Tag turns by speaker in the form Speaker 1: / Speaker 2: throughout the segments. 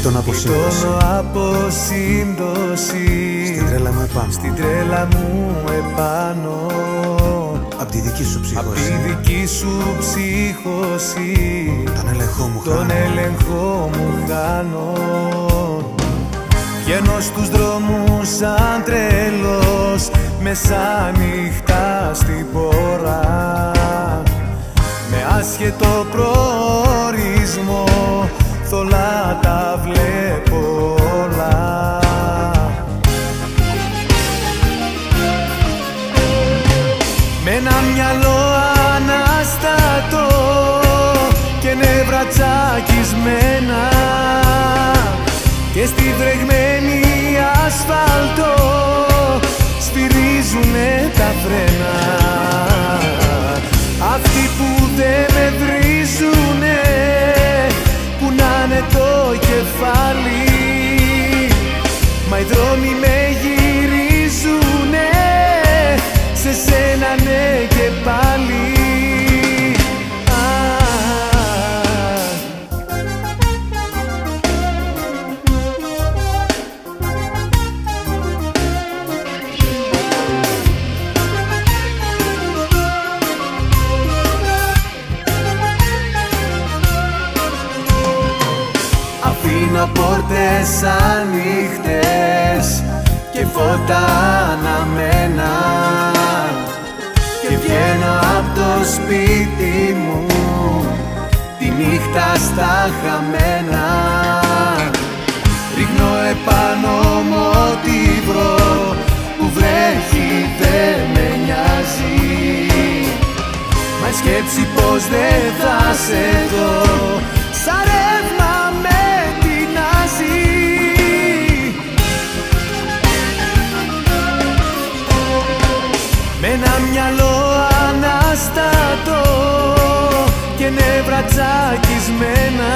Speaker 1: Γλίτωνα από σύμπτωση. Στην τρέλα μου επάνω. Στην τρέλα μου επάνω. Απ' τη δική σου ψύχωση. Απ' τη δική σου ψύχωση. Τον έλεγχο μου χάνω. Βγαίνω στους δρόμους σαν τρελός, μεσάνυχτα στην πόρα. Με άσχετο προορισμό, θολά τα βλέπω όλα. Με ένα μυαλό αναστατώ και νεύρα τσακισμένα, και στη βρεγμένη ασφάλτο σφυρίζουνε τα φρένα. Αυτοί που δεν με βρίζουνε, κουνάνε το κεφάλι, μα οι δρόμοι με γυρίζουνε, σε σένα ναι και πάλι. Αφήνω πόρτες ανοιχτές και φώτα αναμένα, και βγαίνω απ' το σπίτι μου τη νύχτα στα χαμένα. Ρίχνω επάνω μου ό,τι βρω, που βρέχει δεν με νοιάζει, μα η σκέψη πως δεν θα σε δω σαν ρεύμα με τεινάζει. Με ένα μυαλό αναστατώ και νεύρα τσακισμένα,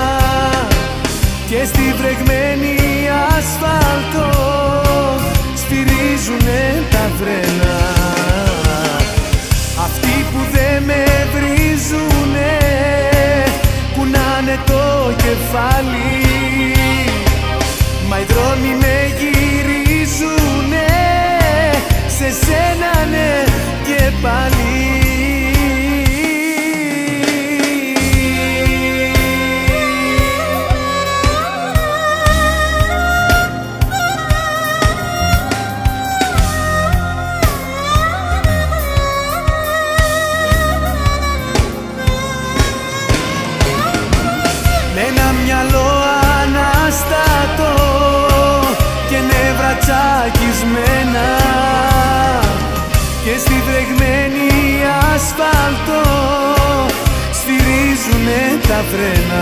Speaker 1: και στη βρεγμένη ασφάλτο σφυρίζουνε τα φρένα. Αυτοί που δεν με βρίζουνε, κουνάνε το κεφάλι, μα οι δρόμοι με γυρίζουνε, σε σένα ναι και πάλι. Με ένα μυαλό αναστατώ και νεύρα τσακισμένα, και στη βρεγμένη ασφάλτο σφυρίζουνε τα φρένα.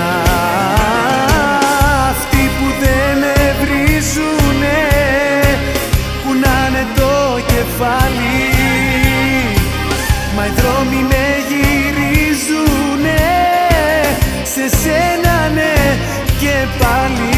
Speaker 1: Αυτοί που δεν με βρίζουνε, κουνάνε το κεφάλι, μα οι δρόμοι με γυρίζουνε, σε σένα ναι και πάλι.